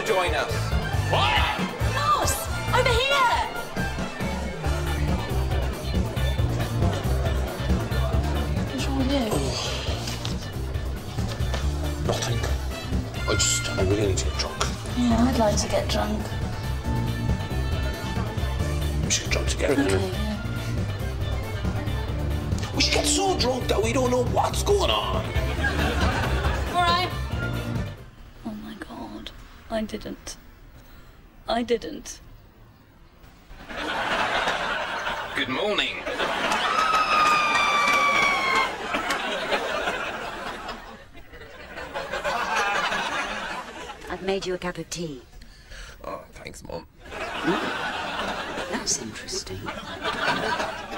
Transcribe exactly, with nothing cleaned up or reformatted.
join us. What? Ross, over here! What's wrong with you? Nothing. I just, I really need to get drunk. Yeah, I'd like to get drunk. We should get drunk together. Okay, yeah. We should get so drunk that we don't know what's going on. All right. Oh my God, I didn't. I didn't. Good morning. I've made you a cup of tea. Oh, thanks, Mum. Mm. That's interesting.